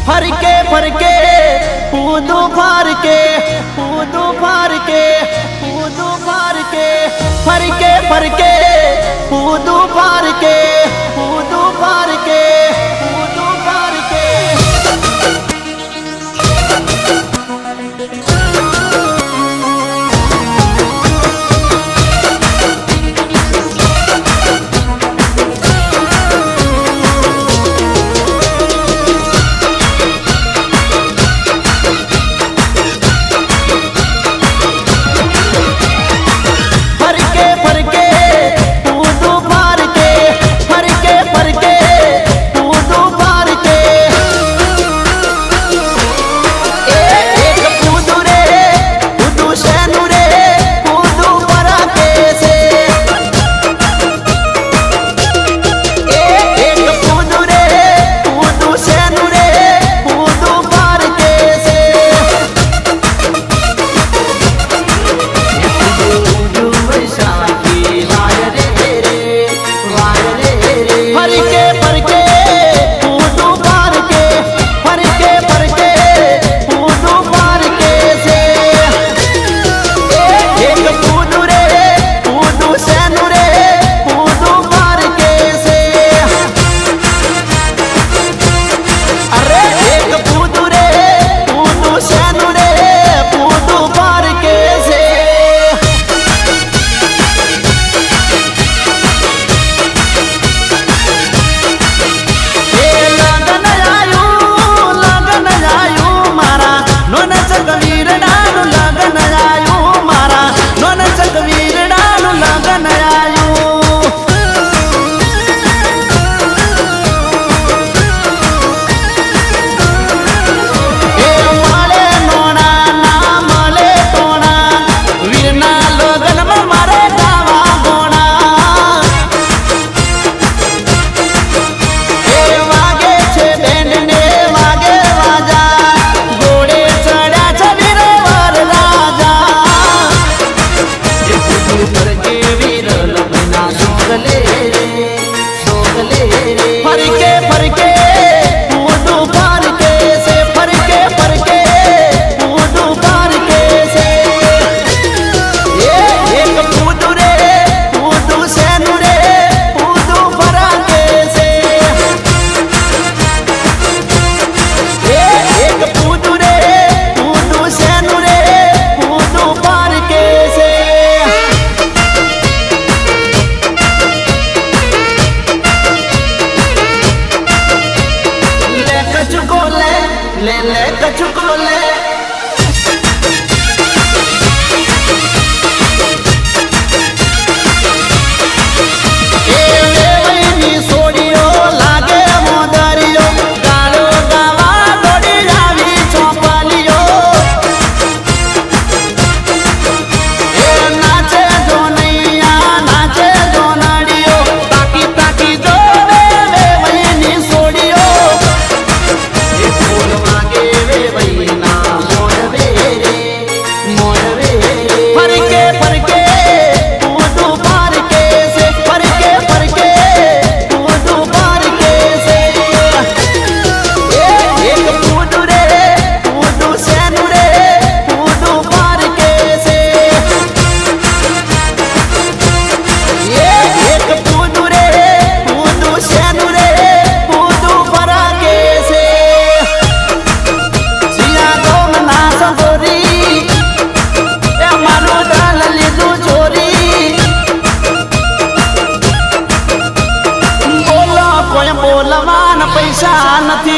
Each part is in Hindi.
फरके फरके कूदू फार के कूदू फार के कूदू फार के फरके फरके कूदू फार के कूदू फार के कूदू फार के। ले कचुको ले पैसा नहीं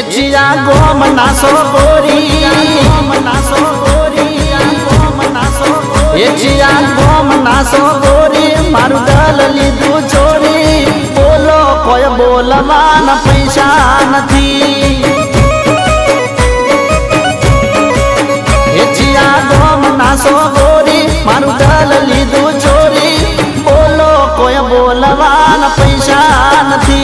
एचिया गोम नासो गोरी, एचिया गोम नासो गोरी, मारू दल लीधु छोरी, बोलो कोई बोलवान पैसा नथी। एचिया गोम नासो गोरी, मारू दल लीधु छोरी, बोलो कोई बोलवान पैसा नथी।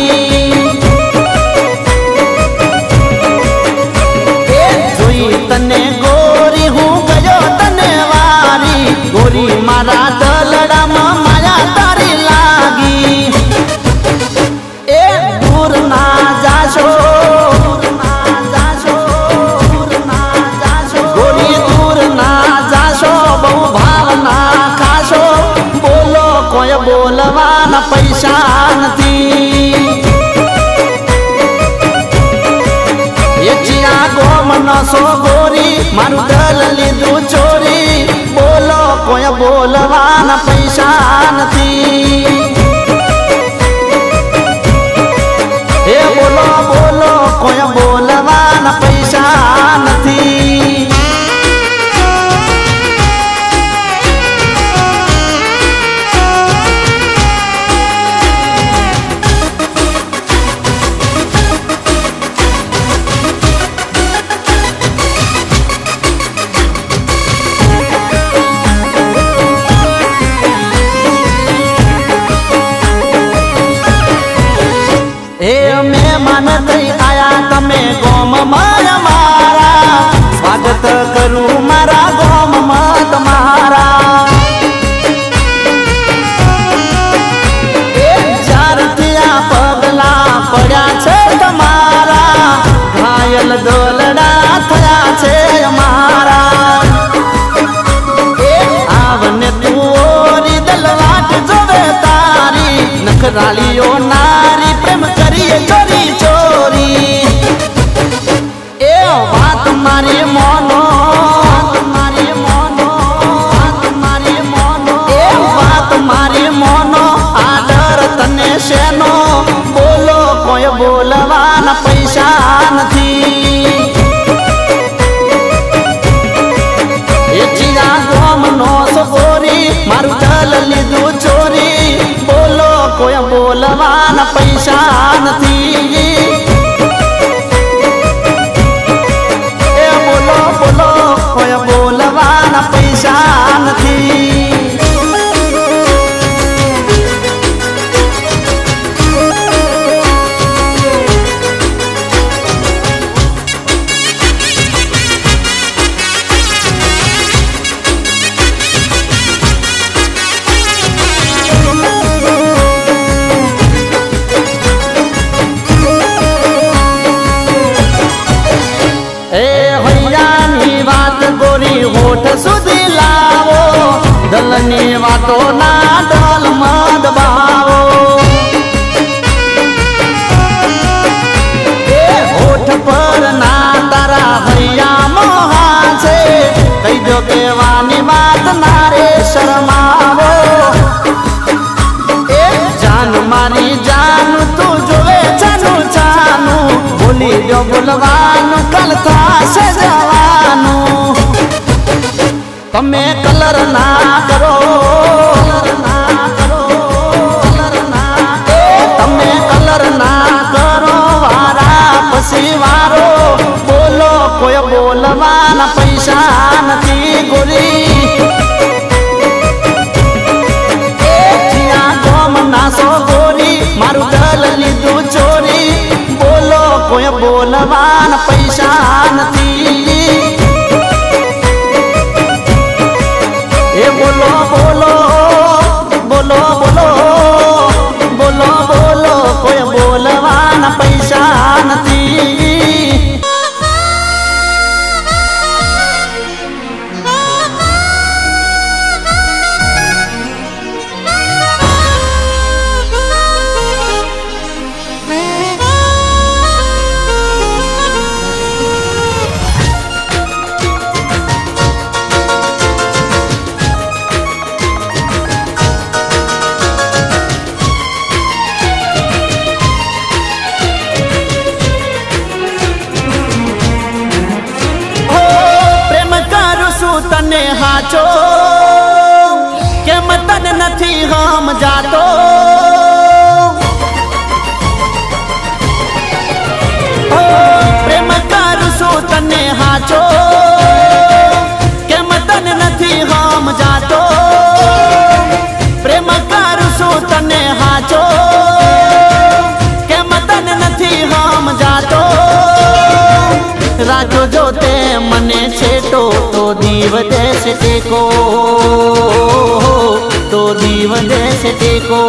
तने गोरी हूँ गयो तने वारी, गोरी मारा दलड़ा में माया तारी लागी। ए दूर ना जाशो, गोरी दूर ना जाशो, बहु भाव ना खाशो, बोलो कोई बोलवान पैसा नथी। एचिया गोम नसो गोरी, मारू दल लीधु छोरी, बोलो कोई बोलवान पैसा नथी। ए बोलो बोलो कोई बोलवान पैसा नथी। मेहमान थई आया तमे गोम माया मारा, स्वागत करूं मारा गोम में तमारा। चार थिया पगला पड़ा छे तमारा, घायल दोलड़ा थया छे मारा। आवने तू ओरी दलवाट जोवे तारी, नखरालियो नारी प्रेम करिए चोरी चोरी। ए बात मारी मोनो, ए बात मारी मोनो, आदर तने सेनो, बोलो कोई बोलवान पैसा नथी। एचिया गोम नसो गोरी, मारू दल लीधु छोरी, बोलो कोई बोलवान पैसा नथी। ए बोलो बोलो कोई बोलवान पैसा नथी। होठ सुधी लावो, दलनी वातो ना डल मद बावो। होठ पर ना तारा भैया मोहा छे, कही दो के वानी बात नारे शर्मावो। जान मारी जानू तू जोवे चानू चानू, बोली जो बोलवानू कल था से जवानू। तमे कलर ना करो, तमे कलर ना करो, वारा पसी वारो, बोलो कोई बोलवान पैसा नथी गोरी। एचिया गोम नासो गोरी, मारू दल लीधु छोरी, बोलो कोई बोलवान पैसा नथी। ए बोलो बोलो बोलो बोलो बोलो बोलो कोई बोलवान पैसा नथी। तने हाचो के मतन नथी हम जातो। प्रेम करू तने हाचो के मतन नथी हम जातो। प्रेम करू तने हाचो के मतन नथी हम जातो। राखो जो ते मने छेटो तो दीव देश टेको, तो दीव देश टेको।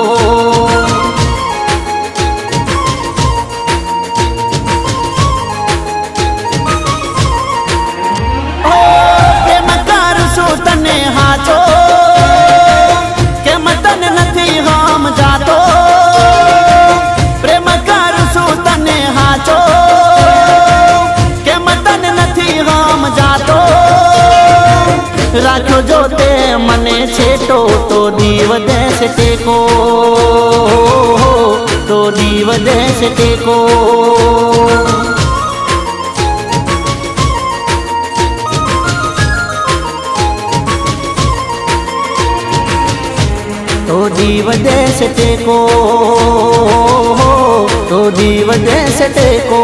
प्रेम करू तने हाचो के मतन नथी हम जातो। प्रेम करू तने हाचो के मतन नथी हम जातो। राखो जो ते मने छेटो तो दीव देश टेको, तो दीव देश टेको। तो दीव देश टेको, तो दीव देश टेको।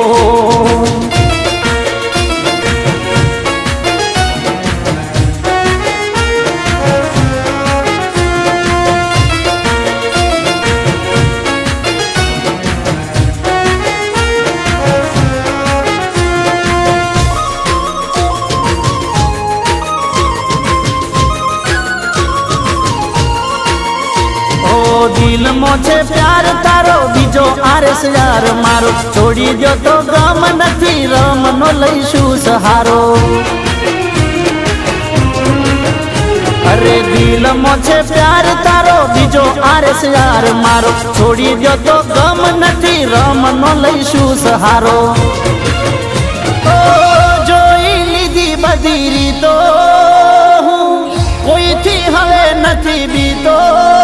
दिल मोछे प्यार तारो बीजो आरस यार मारो। छोड़ी दो तो गम नथी रम नो लईशु सहारो। अरे दिल मोछे प्यार तारो बीजो आरस यार मारो। छोड़ी दो तो गम नथी रम नो लईशु सहारो। ओ जोई लीधी बदीरी तो कोई थी हवे नथी बीतो।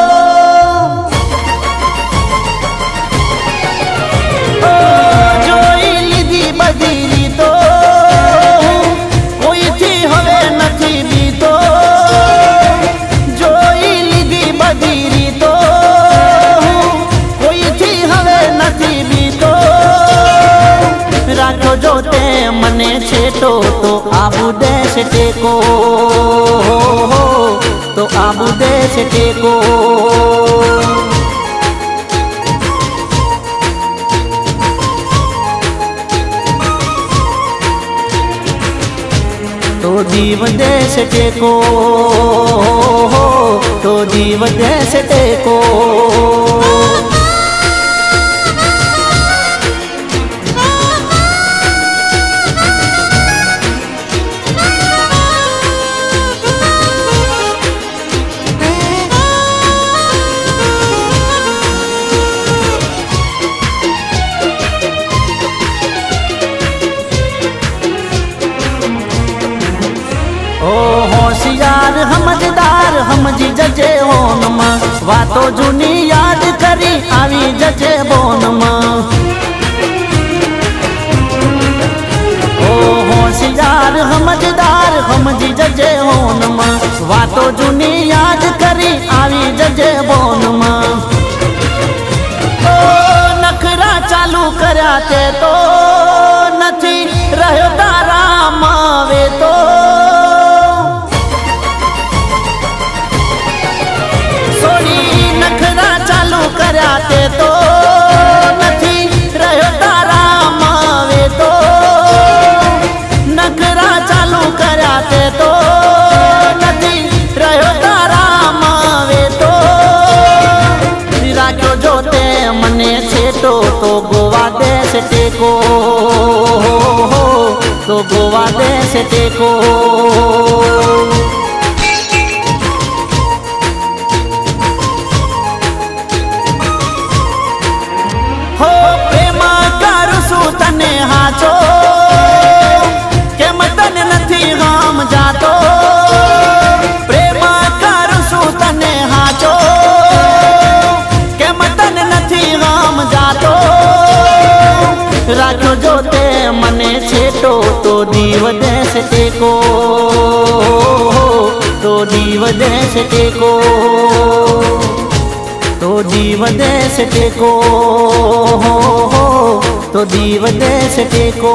बदीरी तो कोई थी हवे नथी बीतो। जोई लीधी बदीरी तो कोई थी हवे नथी बीतो। राखो जो ते मने छेटो तो आबू देश टेको, तो आबू देश टेको। तो दीव देश टेको, तो दीव देश टेको। होशियार समझदार समझी जजे होनमा। वातो जूनी याद करी आवी जजे बोनमा। ओ होशियार समझदार समझी जजे होनमा। वातो जूनी याद करी आवी जजे बोनमा। ओ नखरा चालू करया ते तो नथी रह्यो तारा मावे तो। कराते तो नथी रह्यो तारा मावे तो। नखरा चालू कराते तो नथी रह्यो तारा मावे तो। राखो जो ते मने छेटो तो गोवा देश टेको, तो गोवा देश टेको। तने हाचो के मतन नथी हम जातो। प्रेम करू तने हाचो के मतन नथी हम जातो। राखो जो ते मने छेटो तो દીવ દેશ ટેકો, તો દીવ દેશ ટેકો, તો દીવ દેશ ટેકો, તો દીવ દેશ ટેકો.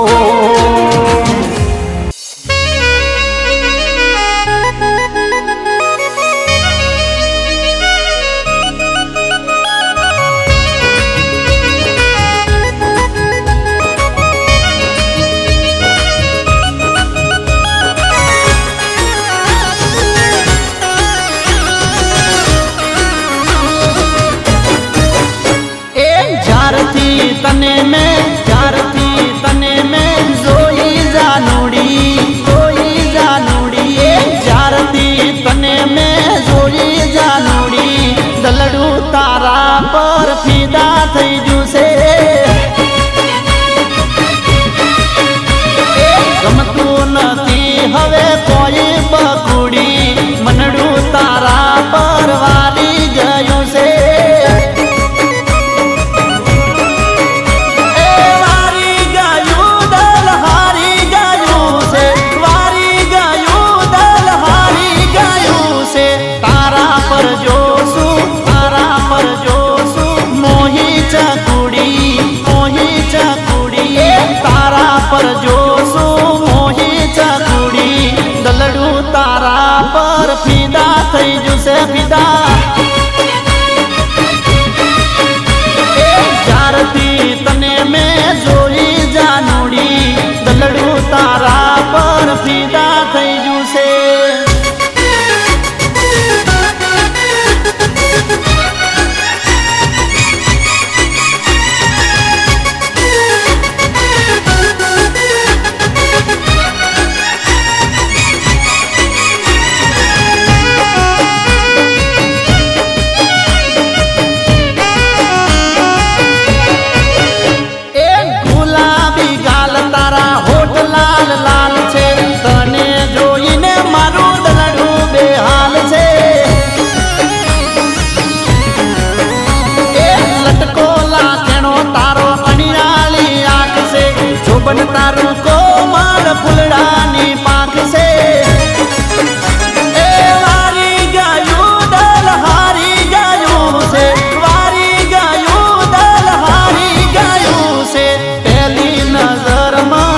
तने में जोई जानूड़ी, जोई जानूड़ी, जारती तने में जोई जानूड़ी, दलड़ू तारा पर फीदा थई जूसे. गमतू नथी हवे कोई बकुड़ी, मनड़ू तारा पर वाली गयू से. पर जोसू मोही चकुड़ी, दलड़ू तारा पर फीदा थई जुसे फीदा. जारती तने में जोई जानूड़ी, दलड़ू तारा पर फीदा थई जुसे. तारू को मार फुलड़ानी पाख से. ए वारी गायू दल हारी गायू से, वारी गायू दल हारी गायू से. पहली नजर में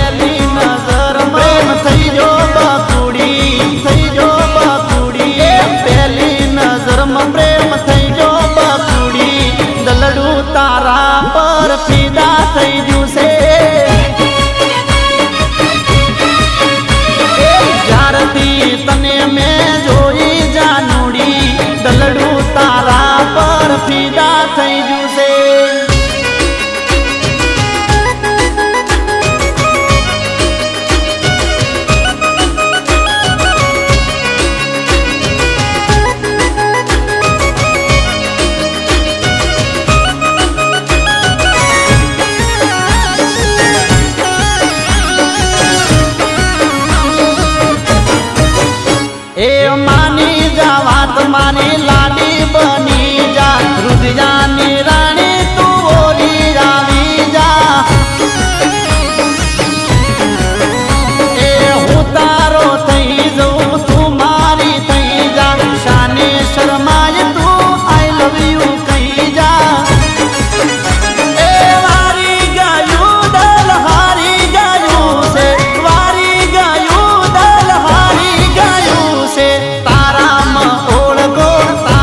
प्रेम थई जो बकुड़ी, थई जो बकुड़ी. पहली नजर में प्रेम थई जो बकुड़ी, दलड़ू तारा पर फीदा थई जू से. तने में जोई जानूड़ी, दलड़ू तारा पर फीदा थई जूसे. ए मानी जा बात मानी लाडी बनी जा, रुदियानी रानी तू बोली रावी जा. ए हूँ तारो थई जाऊं तू मारी थई जा, शानी शर्माए तू आई लव यू कही जा. ए वारी गायू दल हारी गायू से, वारी गायू दल हारी गायू से. तारा म ओढ़ गो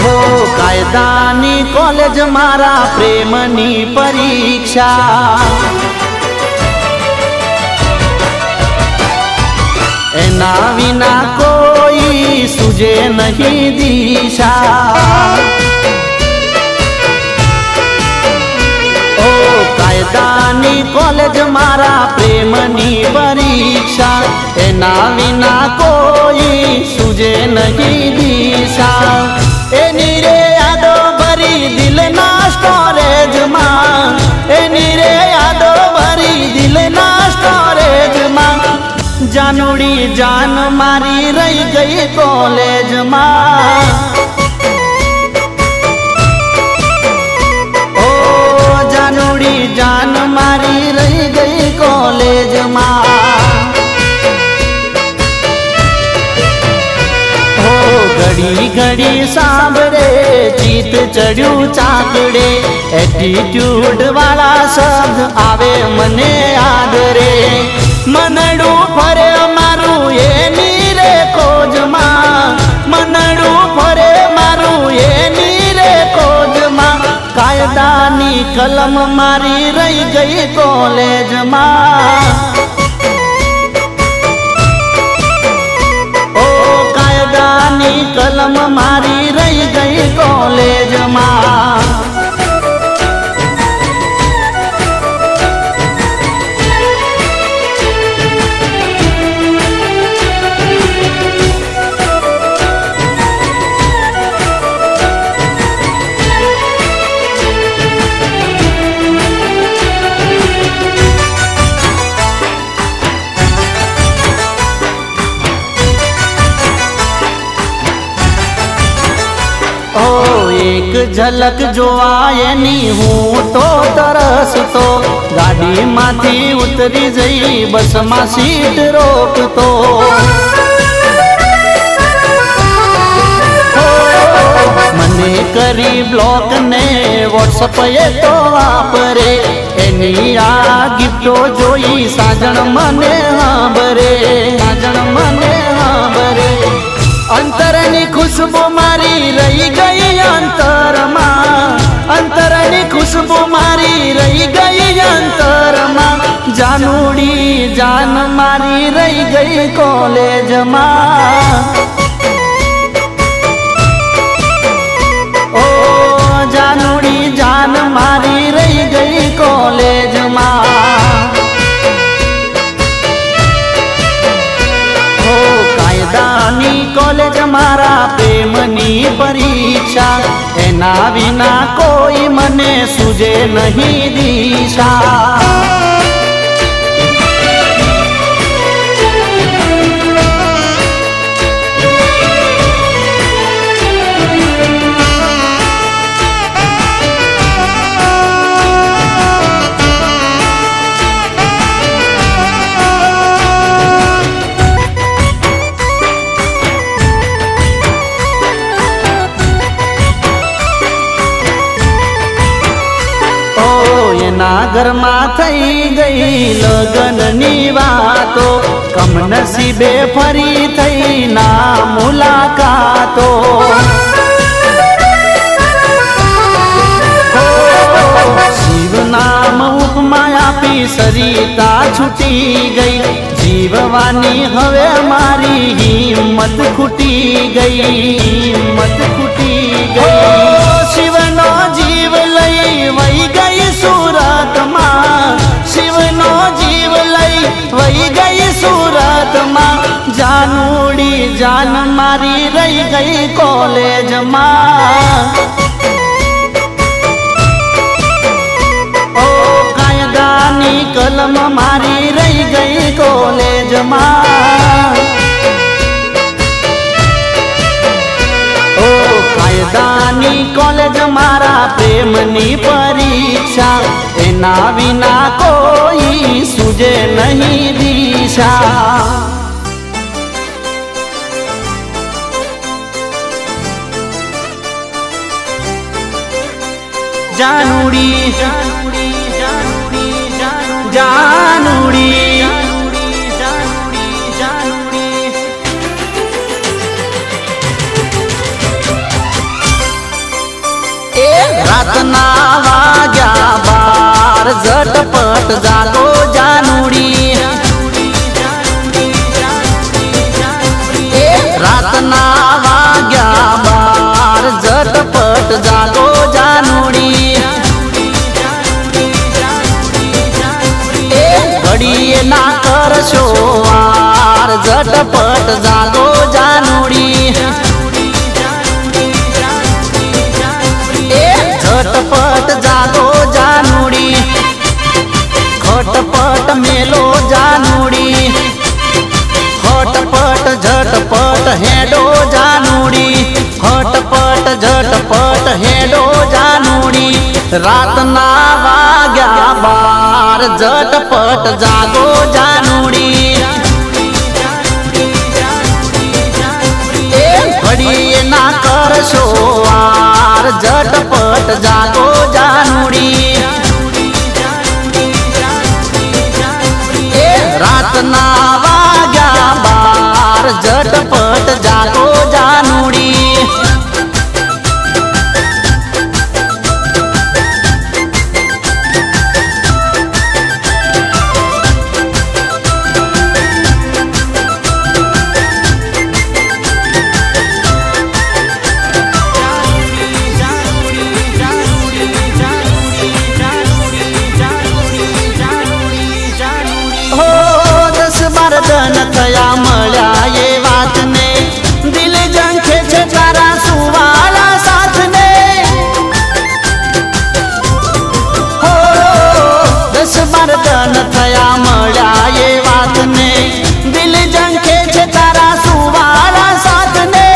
हो कायदानी कॉलेज मारा प्रेमनी परीक्षा एना विना कोई सूझे नहीं दिशा ओ कायदानी कॉलेज मारा प्रेमनी परीक्षा एना विना कोई सूझे नहीं दिशा एनी रे यादो भरी दिल ना स्टोरेज मां एनी रे यादो भरी दिल ना स्टोरेज मां जानूड़ी जान मारी रही गई कॉलेज मां ओ जानूड़ी जान मारी रही गई कॉलेज मां हो घड़ी घड़ी सांभरे चीत चढ़ू चाकड़े एटीट्यूड वाला शब्द आवे मने याद रे मनड़ू फरे मारू ये नीरे खोज मां मनड़ू फरे मारू ये नीरे खोज मां कायदानी कलम मारी रही गई कॉलेज मां ओ कायदानी कलम मारी रही गई कॉलेज मां ओ एक झलक जो आए नी हूँ तो तरस तो गाड़ी माथी उतरी जई बस मा सीट रोक तो मने करी ब्लॉक ने व्हाट्सएप ये तो वापरे एनी आ गिफ्टो जोई साजन मने हांबरे साजन मने हांबरे अंतरनी खुशबू मारी रही गई अंतर मां अंतरनी खुशबू मारी रही गई अंतर मां जानूड़ी जान मारी रही गई कॉलेज मां ओ जानूड़ी जान मारी रही गई कॉलेज मां कायदानी कॉलेज मारा प्रेमनी परीक्षा एना विना कोई मने सूझे नहीं दिशा नागर में थई गई लगन नी वातो कम नसीबे फरी थई ना मुलाकातो शिव नाम उपमा आपी सरिता छूटी गई जीववानी हवे मारी हिम्मत खुटी गई हिम्मत खुटी गई शिवनो जीव लई वही गई सूरत मां शिवनो जीव लई वही गई सूरत मां जानूड़ी जान मारी रही गई कॉलेज मां ओ कायदानी कलम मारी रही गई कॉलेज मां कायदानी कॉलेज मारा प्रेमनी परीक्षा एना विना कोई सूझे नहीं दिशा जानूड़ी जानूड़ी जानूड़ी जानूड़ी रातना वाग्या 12 झटपट जागो जानुडी। रातना वाग्या 12 झटपट जागो जानुडी। घड़िए ना करशो वार झटपट जागो जानुडी। झटपट जागो जानुडी। खटपट मेलो जानुडी। खटपट झटपट हेडो जानुडी। खटपट झटपट हेडो जानुडी। रातना वाग्या 12 झटपट जागो जानुडी। घड़िए ना करशो वार झटपट जागो जानुडी। रातना वाग्या 12 झटपट जागो जानुडी। दन थया मळ्या ये वात ने दिल जंखे छे तारा सुवाला साथ ने। हो 10-12 दन थया मळ्या ये वात ने दिल जंखे छे तारा सुवाला साथ ने।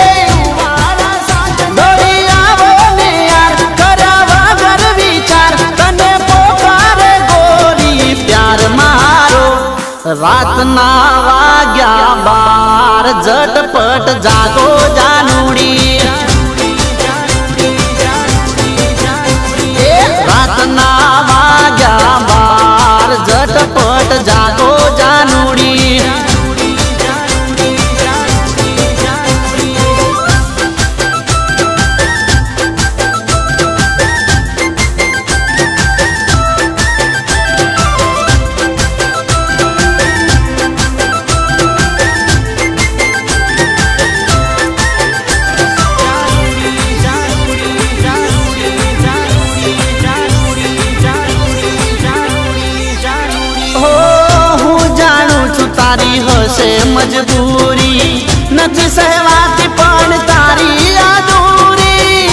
दौड़ी आवो ने यार कर्या वगर विचार तने पोकारे गोरी प्यार मारो। रातना वाग्या 12 झटपट जागो जानुडी। रातना वाग्या 12 झटपट जागो जानुडी। तारी हसे मजबूरी नथी सहवाती पण तारी अधूरी।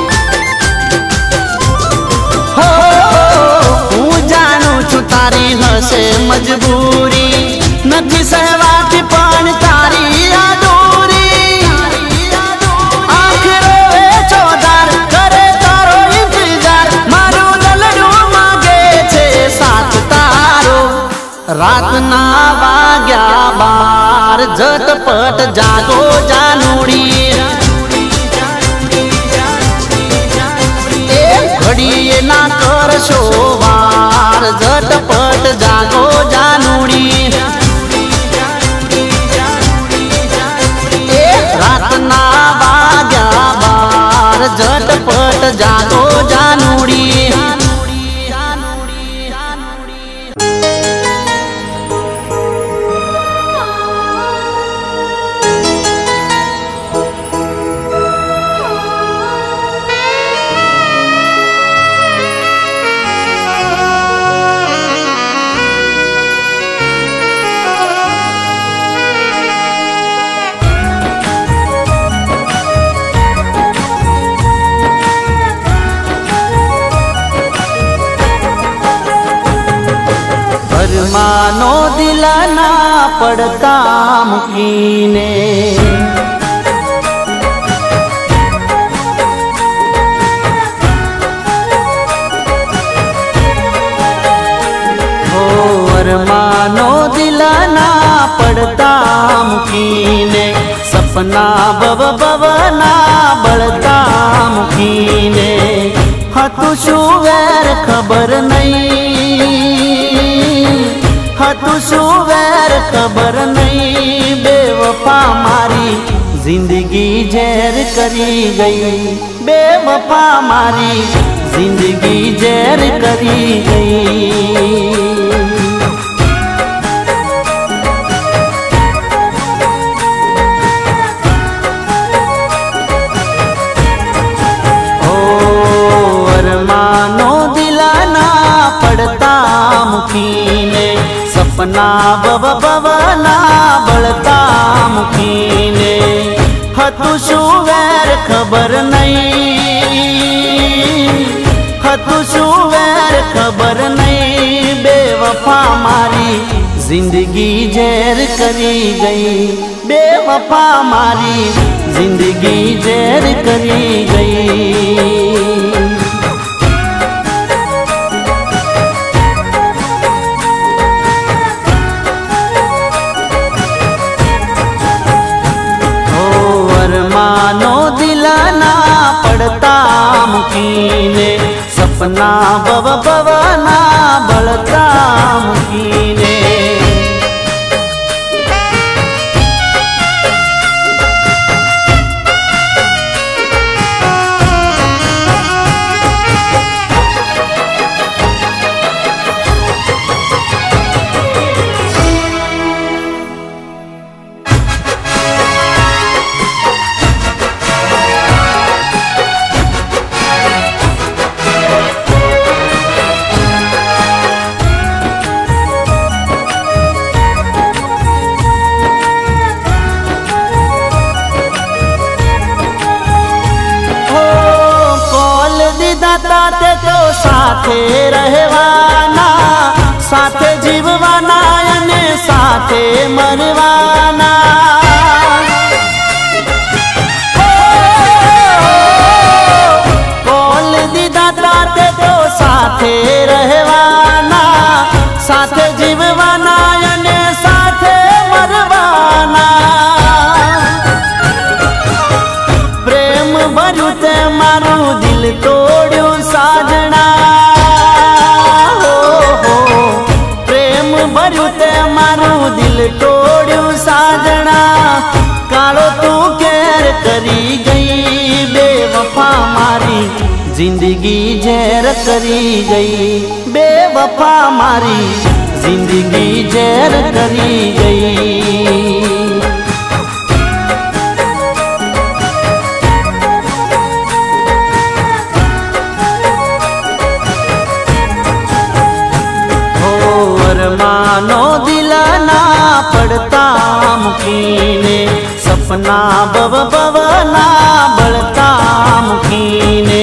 हो हूँ जाणू छू तारी हसे मजबूरी नथी सहवाती पण तारी अधूरी। आँख रोवे चौधार करे तारो इंतजार मारू ललडू मागे छे साथ तारो। रातना वाग्या 12 झटपट जागो जानुडी। घड़िए ना करशो वार झटपट जागो जानुडी। रातना वाग्या 12 झटपट जागो जानुडी। मानो दिल ना पड़ता मुकीने। मानो दिल ना पड़ता मुकीने। सपना बवना बढ़ता मुकीने। हतु शू वेर खबर नहीं। हतु शू वेर खबर नहीं। बेवफा मारी जिंदगी जहर करी गई। बेवफा मारी जिंदगी जहर करी गई। सपना बवना बलता मुखीने हतु शू वैर खबर नहीं, हतु शू वैर खबर नहीं। बेवफा मारी जिंदगी जहर करी गई, बेवफा मारी जिंदगी जहर करी गई। मानो दिलाना पड़ता मुकीने सपना बवना बलता मुकीने। ताते तो साथे रहवाना, साथे जीववाना अने साथे मरवाना। कोल दीदा ताते तो साथे रहवाना, साथे जीववाना अने साथे मरवाना। प्रेम भर्यु ते मारू दिल तोड़्यो साजना, हो प्रेम भर्यु ते मारू दिल तोड़्यो साजना। कालो तू केर करी गई, बेवफा मारी जिंदगी जहर करी गई, बेवफा मारी जिंदगी जहर करी गई। मानो दिलाना पड़ता मुकीने सपना बवना बलता मुकीने।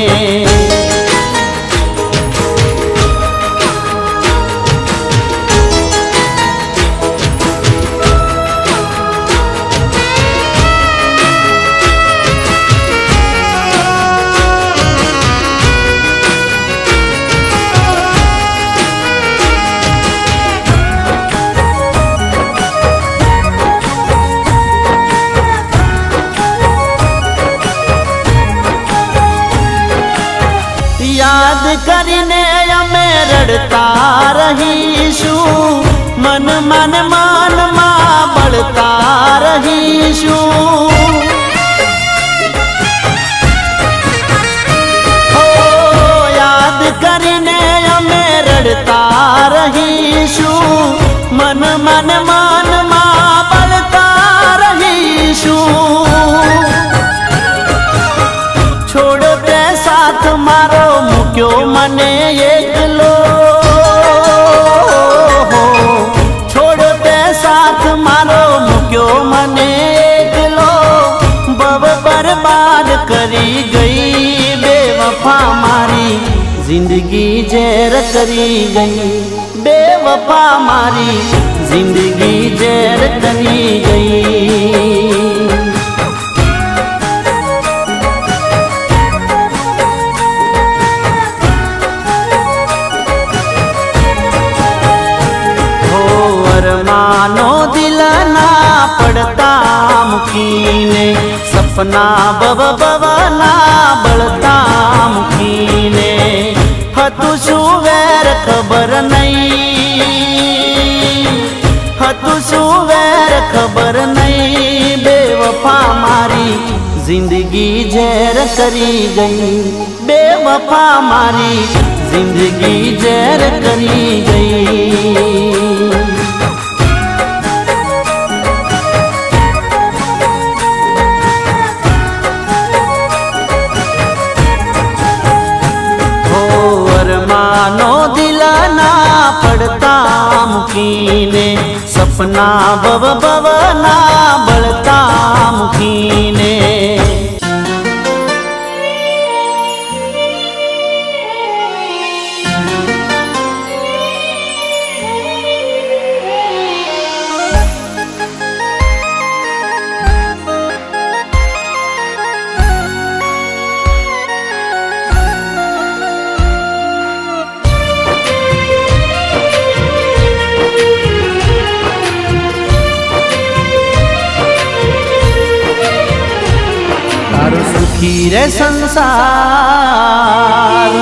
याद करीने अमे रड़ता रहीशु, मन मन मान मां बलता रहीशु। ओ याद करीने अमे रड़ता रहीशु, मन मन मान मां बलता रहीशु। छोड़ो ते साथ मारो मुक्यो मने एकलो, छोड़ो ते साथ मारो मुक्यो मने एकलो। बब बर्बाद करी गई, बेवफा मारी जिंदगी जहर करी गई, बेवफा मारी जिंदगी जहर करी गई। मानो दिलाना पड़ता मुकीने सपना बवना बलता मुकीने। हतु शू वैर खबर नहीं, हतु शू वैर खबर नहीं। बेवफा मारी जिंदगी जहर करी गई, बेवफा मारी जिंदगी जहर करी गई। मानो दिलाना पड़ता मुकीने, सपना बव बवना बढ़ता मुकीने। सुखी रे संसार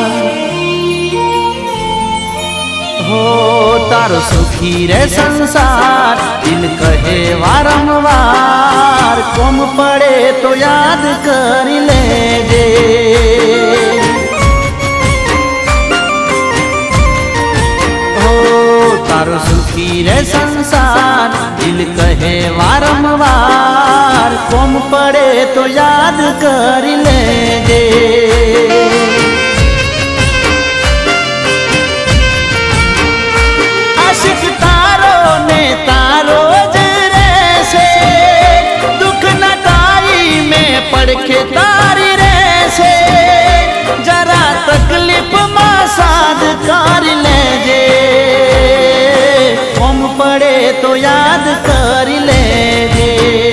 हो, तारो सुखी रे संसार। दिल कहे वारंवार, कम पड़े तो याद कर लेजे। हो तारो सुखी रे संसार, दिल कहे वारंवार, कम पड़े तो याद कर लेजे। आशिक तारो ने तारो जरे से, दुख न ताई में पड़ के तारी रे से। जरा तकलीफ में साध कर लेजे, कम पड़े तो याद कर लेजे।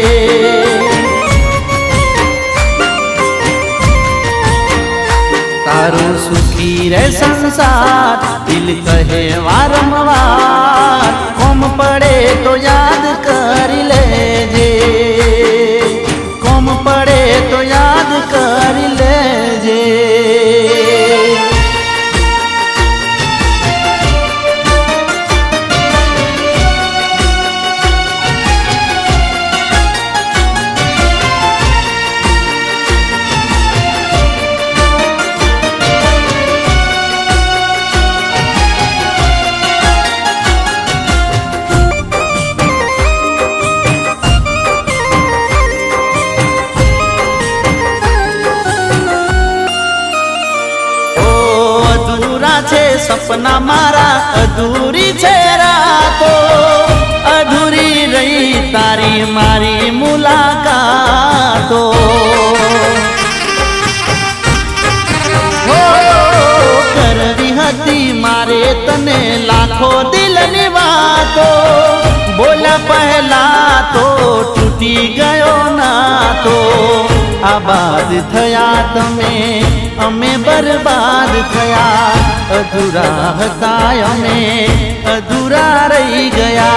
तारो सुखी रे संसार, दिल कहे वारंवार, कम पड़े तो याद कर लेजे। कम पड़े तो याद कर लेजे। सपना मारा अधूरी छे रातो, अधूरी रही तारी मारी मुलाकातो। हो करवी हती मारे तने लाखो दिलनी वातो, बोला पहला तो टूटी गयो ना तो। आबाद थया तमे अमे बर्बाद थया, अधूरा हता अमे अधूरा रही गया।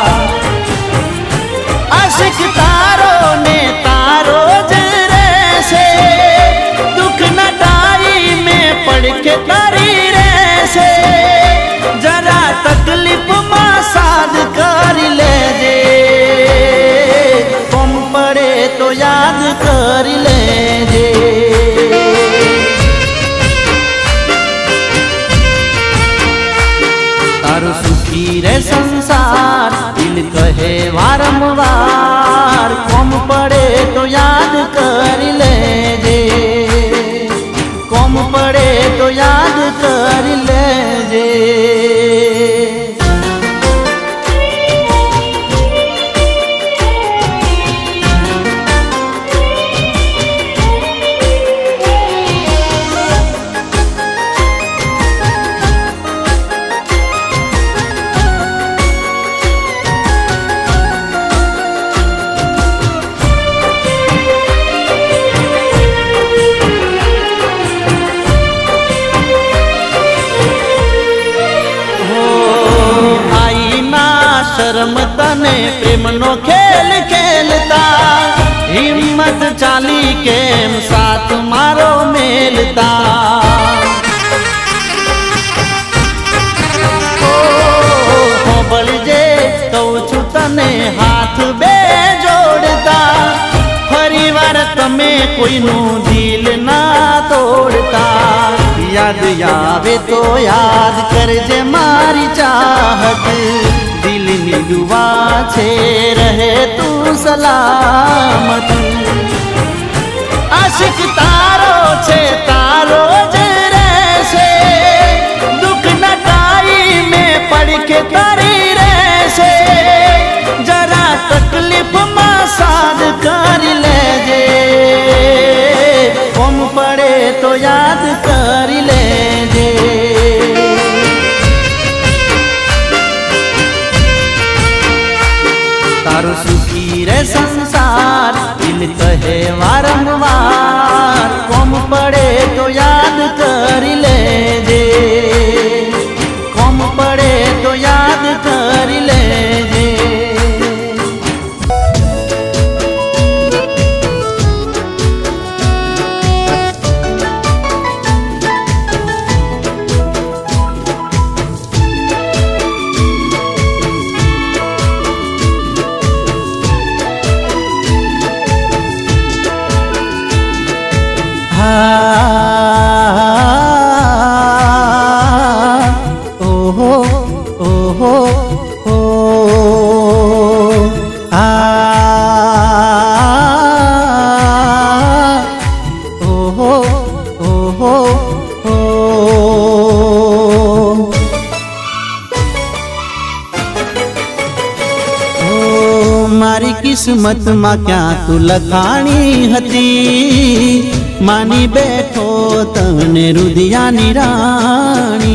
आशिक तारो ने तारो जरे से, दुख न टाई में पड़ के तारी रे से। जरा तकलीफ में साध कर लेजे, कम पड़े तो याद कर लेजे। तारो सुखी रे संसार, दिल कहे वारंवार, कम पड़े तो याद कर लेजे। कम पड़े तो याद कर लेजे। शर्म तने प्रेम नो खेल खेलता, हिम्मत चाली केम साथ मारो मेलता। ओ बलजे कहूं छू तने हाथ बे जोड़ता, फरी वार गमे कोई नू दिल ना तोड़ता। याद आवे तो याद कर जे मारी चाहत, दिल नी दुआ छे रहे तू सलामत। आशिक तारो छे तारो ज रहशे, दुख न काई में पड़ के तारी रहशे। जरा तकलीफ में साथ कर लेजे, कम पड़े तो याद कर लेजे। तारो सुखी रे संसार दिल कहे वारंवार, कम पड़े तो याद कर लेजे, कम पड़े तो याद कर लेजे। ओहो ओहो ओ आ ओहो ओहो ओ। मारी किस्मत मा क्या तू लखाणी हती, मानी बैठो तने रुदियानी राणी।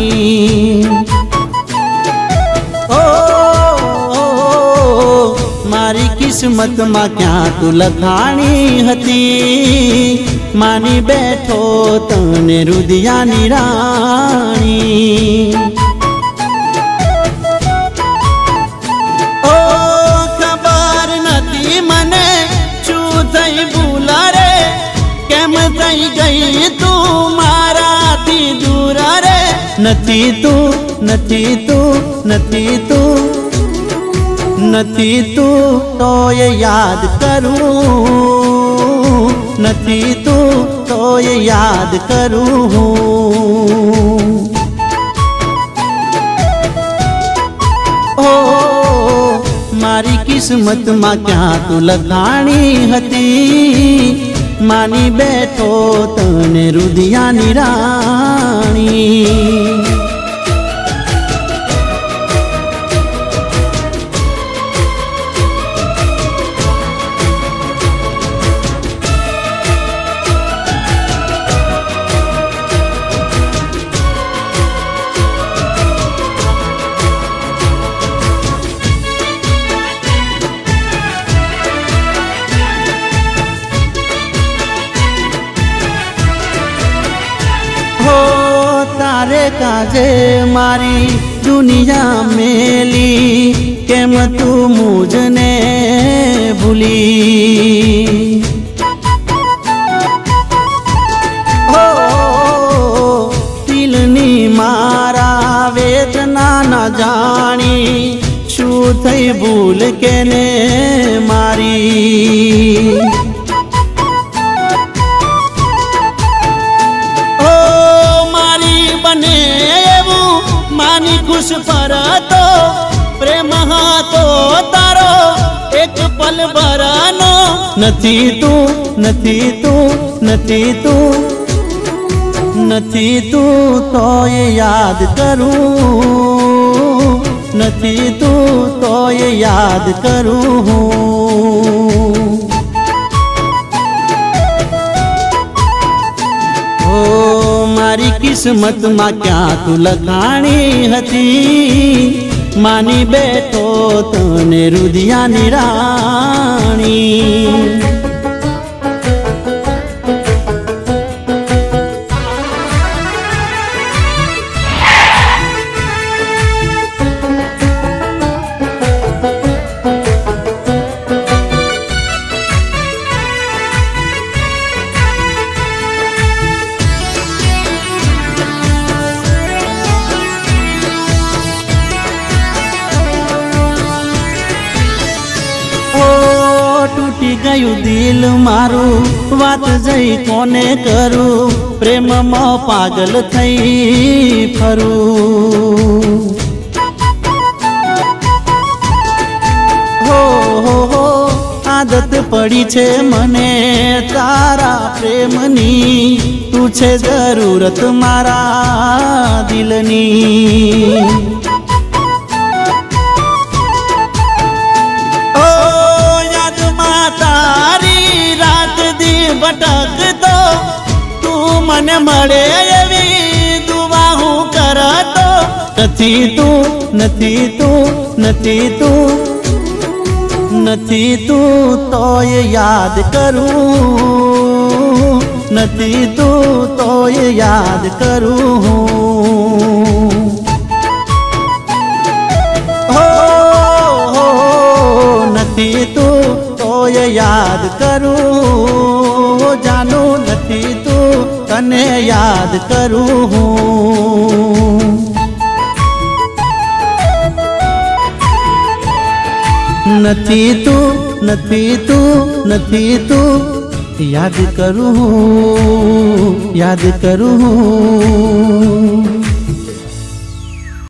ओ, मारी किस्मत मा क्या तू लखाणी हती, मानी बैठो तने रुदियानी राणी। ओ खबर नती मने चू थई भूला रे, केम थई गई तू मारा थी दूर रे। नथी तू नथी तू नथी तू नथी तू तो ये याद करूं, नथी तू तो ये याद करूं। ओ मारी किस्मत मा क्या तू लखाणी हती, मानी बैठो तने रुदियानी राणी। तारे काजे मारी दुनिया मेली, केम तू मुझने भूली। हो दिलनी मारा वेदना न जानी, शू थई भूल के ने मारी। मानी खुश पर तो प्रेम तो तारो एक पल भरानो। नथी तू नथी तू नथी तू नथी तू तो ये याद करूं, नथी तू तो ये याद करूं। मारी किस्मत मा क्या तू लखाणी हती, मानी बैठो तने रुदियानी राणी। તૂટી ગયું દિલ મારું, વાત જઈ કોને કરું, પ્રેમમાં પાગલ થઈ ફરું. હો આદત પડી છે મને તારા પ્રેમની, તું છે જરૂરત મારા દિલની. ઓ યાદમાં તારી રાત દી ભટકતો, તું મને મળે એવી દુઆ હું કરતો. નથી તું નથી તું નથી તું નથી તું તોય યાદ કરું, નથી તું તોય યાદ કરું. હો નથી તું તોય યાદ કરું, જાનું નથી તું તને યાદ કરું. નથી તું નથી તું નથી તું યાદ કરું યાદ કરું.